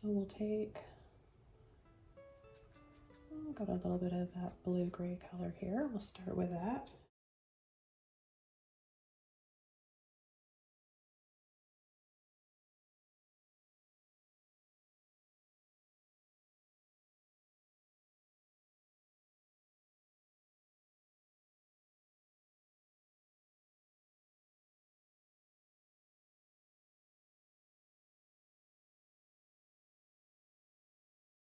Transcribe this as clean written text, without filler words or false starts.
So we'll take, got a little bit of that blue-gray color here. We'll start with that.